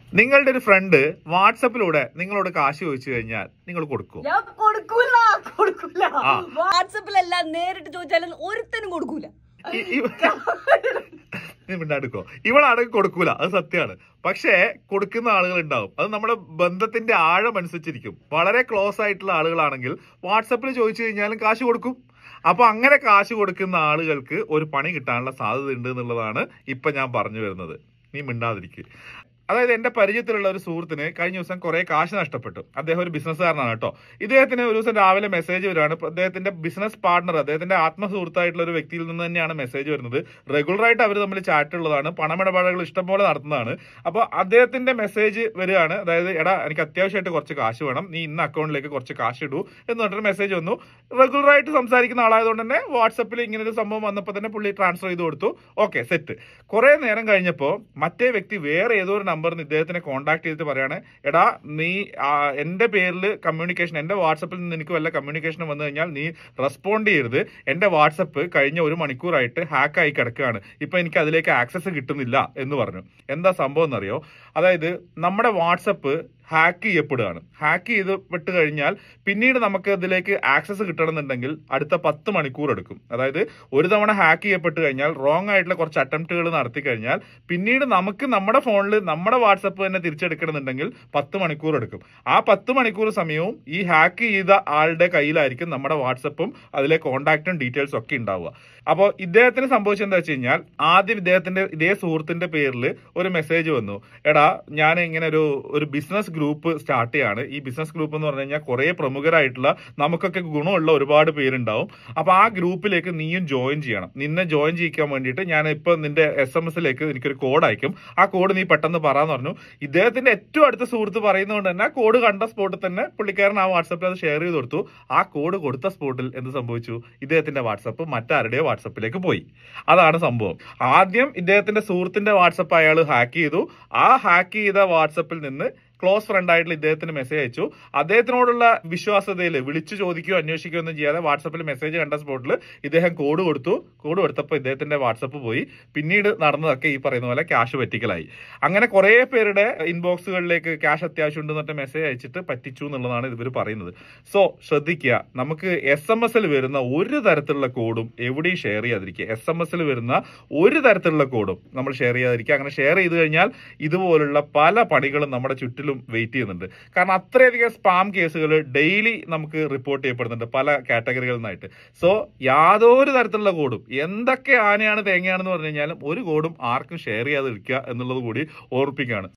നിങ്ങളുടെ ഒരു ഫ്രണ്ട് വാട്സപ്പിലൂടെ നിങ്ങളോട് കാശ് ചോദിച്ചു കഴിഞ്ഞാൽ നിങ്ങൾ കൊടുക്കും? ഞാൻ കൊടുക്കൂല. വാട്സപ്പിലല്ല, നേരിട്ട് ചോദിച്ചാലും ഒരുത്തനും കൊടുക്കൂല. മിണ്ടാടുക്കോ, ഇവളാണെങ്കിൽ കൊടുക്കൂല, അത് സത്യമാണ്. പക്ഷേ കൊടുക്കുന്ന ആളുകൾ ഉണ്ടാവും. അത് നമ്മുടെ ബന്ധത്തിന്റെ ആഴം അനുസരിച്ചിരിക്കും. വളരെ ക്ലോസ് ആയിട്ടുള്ള ആളുകളാണെങ്കിൽ വാട്സപ്പിൽ ചോദിച്ചു കഴിഞ്ഞാലും കാശ് കൊടുക്കും. അപ്പൊ അങ്ങനെ കാശ് കൊടുക്കുന്ന ആളുകൾക്ക് ഒരു പണി കിട്ടാനുള്ള സാധ്യത ഉണ്ട് എന്നുള്ളതാണ് ഇപ്പൊ ഞാൻ പറഞ്ഞു വരുന്നത്. നീ മിണ്ടാതിരിക്കും. അതായത് എന്റെ പരിചയത്തിലുള്ള ഒരു സുഹൃത്തിന് കഴിഞ്ഞ ദിവസം കുറെ കാശ് നഷ്ടപ്പെട്ടു. അദ്ദേഹം ഒരു ബിസിനസ്സുകാരനാണ് കേട്ടോ. ഇദ്ദേഹത്തിന് ഒരു ദിവസം രാവിലെ മെസ്സേജ് വരുവാണ്. അദ്ദേഹത്തിന്റെ ബിസിനസ് പാർട്ണർ, അദ്ദേഹത്തിന്റെ ആത്മസുഹൃത്തായിട്ടുള്ള ഒരു വ്യക്തിയിൽ നിന്ന് തന്നെയാണ് മെസ്സേജ് വരുന്നത്. റെഗുലറായിട്ട് അവർ തമ്മിൽ ചാറ്റ് ഉള്ളതാണ്, പണമിടപാടുകൾ ഇഷ്ടംപോലെ നടത്തുന്നതാണ്. അപ്പോൾ അദ്ദേഹത്തിന്റെ മെസ്സേജ് വരികയാണ്, അതായത് എടാ എനിക്ക് അത്യാവശ്യമായിട്ട് കുറച്ച് കാശ് വേണം, നീ ഇന്ന് അക്കൗണ്ടിലേക്ക് കുറച്ച് കാശ് ഇടൂ എന്ന് പറഞ്ഞിട്ട് മെസ്സേജ് വന്നു. റെഗുലറായിട്ട് സംസാരിക്കുന്ന ആളായതുകൊണ്ട് തന്നെ വാട്സപ്പിൽ ഇങ്ങനെ ഒരു സംഭവം വന്നപ്പോൾ തന്നെ പുള്ളി ട്രാൻസ്ഫർ ചെയ്ത് കൊടുത്തു. Okay, set. കുറെ നേരം കഴിഞ്ഞപ്പോൾ മറ്റേ വ്യക്തി വേറെ ഏതോ ഒരു നമ്പറിൽ ഇദ്ദേഹത്തിനെ കോൺടാക്ട് ചെയ്തിട്ട് പറയാണ്, എടാ നീ എന്റെ പേരിൽ കമ്മ്യൂണിക്കേഷൻ, എന്റെ വാട്സപ്പിൽ നിന്ന് എനിക്ക് വല്ല കമ്മ്യൂണിക്കേഷൻ വന്നു കഴിഞ്ഞാൽ നീ റെസ്പോണ്ട് ചെയ്യരുത്. എന്റെ വാട്സപ്പ് കഴിഞ്ഞ 1 മണിക്കൂറായിട്ട് ഹാക്കായി കിടക്കുകയാണ്, ഇപ്പൊ എനിക്ക് അതിലേക്ക് ആക്സസ് കിട്ടുന്നില്ല എന്ന് പറഞ്ഞു. എന്താ സംഭവം എന്നറിയോ? അതായത് നമ്മുടെ വാട്സപ്പ് ഹാക്ക് ചെയ്യപ്പെടുകയാണ്. ഹാക്ക് ചെയ്യപ്പെട്ട് കഴിഞ്ഞാൽ പിന്നീട് നമുക്ക് അതിലേക്ക് ആക്സസ് കിട്ടണമെന്നുണ്ടെങ്കിൽ അടുത്ത 10 മണിക്കൂർ എടുക്കും. അതായത് ഒരു തവണ ഹാക്ക് ചെയ്യപ്പെട്ട് കഴിഞ്ഞാൽ, റോങ് ആയിട്ടുള്ള കുറച്ച് അറ്റംപ്റ്റുകൾ നടത്തി കഴിഞ്ഞാൽ പിന്നീട് നമുക്ക് നമ്മുടെ ഫോണിൽ നമ്മുടെ വാട്സപ്പ് തന്നെ തിരിച്ചെടുക്കണമെന്നുണ്ടെങ്കിൽ 10 മണിക്കൂർ എടുക്കും. ആ 10 മണിക്കൂർ സമയവും ഈ ഹാക്ക് ചെയ്ത ആളുടെ കയ്യിലായിരിക്കും നമ്മുടെ വാട്സപ്പും അതിലെ കോൺടാക്റ്റും ഡീറ്റെയിൽസും ഒക്കെ ഉണ്ടാവുക. അപ്പോൾ ഇദ്ദേഹത്തിന് സംഭവിച്ചെന്താ വെച്ച് കഴിഞ്ഞാൽ, ആദ്യം ഇതേ സുഹൃത്തിന്റെ പേരിൽ ഒരു മെസ്സേജ് വന്നു, എടാ ഞാൻ ഇങ്ങനെ ഒരു ബിസിനസ് ഗ്രൂപ്പ് സ്റ്റാർട്ട് ചെയ്യാണ്. ഈ ബിസിനസ് ഗ്രൂപ്പ് എന്ന് പറഞ്ഞു കഴിഞ്ഞാൽ കുറെ പ്രമുഖരായിട്ടുള്ള നമുക്കൊക്കെ ഗുണമുള്ള ഒരുപാട് പേരുണ്ടാവും. അപ്പൊ ആ ഗ്രൂപ്പിലേക്ക് നീയും ജോയിൻ ചെയ്യണം. നിന്നെ ജോയിൻ ചെയ്യിക്കാൻ വേണ്ടിയിട്ട് ഞാൻ ഇപ്പൊ നിന്റെ SMS-ലേക്ക് എനിക്കൊരു കോഡ് അയക്കും, ആ കോഡ് നീ പെട്ടെന്ന് പറയാന്ന് പറഞ്ഞു. ഇദ്ദേഹത്തിന്റെ ഏറ്റവും അടുത്ത സുഹൃത്ത് പറയുന്നതുകൊണ്ട് തന്നെ കോഡ് കണ്ട സ്പോട്ടിൽ തന്നെ പുള്ളിക്കാരൻ ആ വാട്സപ്പിൽ അത് ഷെയർ ചെയ്ത് കൊടുത്തു. ആ കോഡ് കൊടുത്ത സ്പോട്ടിൽ എന്ത് സംഭവിച്ചു? ഇദ്ദേഹത്തിന്റെ വാട്സപ്പ് മറ്റാരുടെയോ വാട്സപ്പിലേക്ക് പോയി. അതാണ് സംഭവം. ആദ്യം ഇദ്ദേഹത്തിന്റെ സുഹൃത്തിന്റെ വാട്സപ്പ് അയാൾ ഹാക്ക് ചെയ്തു. ആ ഹാക്ക് ചെയ്ത വാട്സപ്പിൽ നിന്ന് ക്ലോസ് ഫ്രണ്ട് ആയിട്ടുള്ള ഇദ്ദേഹത്തിന് മെസ്സേജ് അയച്ചു. അദ്ദേഹത്തിനോടുള്ള വിശ്വാസതയിൽ വിളിച്ചു ചോദിക്കുകയോ അന്വേഷിക്കുകയോ ഒന്നും ചെയ്യാതെ വാട്സപ്പിൽ മെസ്സേജ് കണ്ട സ്പോട്ടിൽ ഇദ്ദേഹം കോഡ് കൊടുത്തു. കോഡ് കൊടുത്തപ്പോൾ ഇദ്ദേഹത്തിന്റെ വാട്സപ്പ് പോയി. പിന്നീട് നടന്നതൊക്കെ ഈ പറയുന്ന പോലെ ക്യാഷ് പറ്റിക്കലായി. അങ്ങനെ കുറെ പേരുടെ ഇൻബോക്സുകളിലേക്ക് ക്യാഷ് അത്യാവശ്യം ഉണ്ടെന്ന് പറഞ്ഞ മെസ്സേജ് അയച്ചിട്ട് പറ്റിച്ചു എന്നുള്ളതാണ് ഇവർ പറയുന്നത്. സോ ശ്രദ്ധിക്കുക, നമുക്ക് SMS-ൽ വരുന്ന ഒരു തരത്തിലുള്ള കോഡും എവിടെയും ഷെയർ ചെയ്യാതിരിക്കുക. SMS-ൽ വരുന്ന ഒരു തരത്തിലുള്ള കോഡും നമ്മൾ ഷെയർ ചെയ്യാതിരിക്കുക. അങ്ങനെ ഷെയർ ചെയ്ത് കഴിഞ്ഞാൽ ഇതുപോലുള്ള പല പണികളും നമ്മുടെ ചുറ്റും വെയിറ്റ് ചെയ്യുന്നുണ്ട്. കാരണം അത്രയധികം സ്പാം കേസുകൾ ഡെയിലി നമുക്ക് റിപ്പോർട്ട് ചെയ്യപ്പെടുന്നുണ്ട് പല കാറ്റഗറികളിൽ നിന്നായിട്ട്. സോ യാതൊരു തരത്തിലുള്ള കോഡും, എന്തൊക്കെ ആനയാണ് തേങ്ങയാണെന്ന് പറഞ്ഞു കഴിഞ്ഞാലും ഒരു കോഡും ആർക്കും ഷെയർ ചെയ്യാതിരിക്കുക എന്നുള്ളത് കൂടി ഓർപ്പിക്കുകയാണ്.